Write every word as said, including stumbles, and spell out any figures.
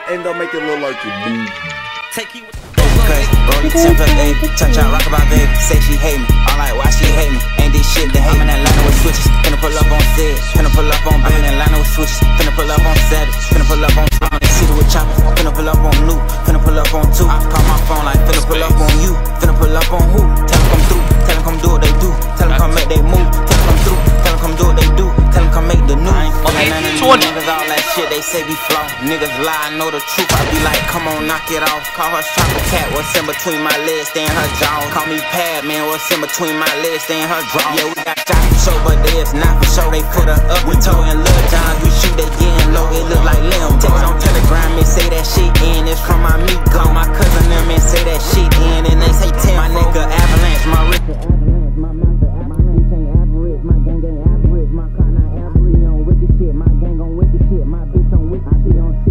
end up making Lil Lurky move. Take you cause roll your ten plus baby, touch out, rock about baby. Say she hate me, I'm like, why she hate me? Ain't this shit to hate. I'm in Atlanta with switches, finna pull up on Sid, finna pull up on Baby. I'm in Atlanta with switches, finna pull up on Savage, finna pull up on Slum. City with choppers, finna pull up on Luke, finna pull up on two. I call my phone like, finna pull up on you, finna pull up on who? Tell them come through, tell them come do what they do, tell them come make they move, tell them come through, tell them come do what they do, tell them come make the news. Okay, niggas all that shit they say be flaw. Niggas lie, I know the truth. I be like, come on, knock it off. Call her chocolate cat, what's in between my legs, stay in her jaw. Call me pad, man, what's in between my legs, stay in her draw. Yeah, we got shots for show, but they is not for show. They put her up, we told in Lil Johns, we shoot, they getting low. It look like Lim. Text on Telegram, and say that shit in. It's from my meat go. My cousin them and say that shit in, and they say ten. My nigga Avalanche, my wrist Avalanche, my master Avalanche ain't average, my gang ain't average, my car not average on wicked shit, my gang on wicked shit, my bitch on wicked, I be on shit.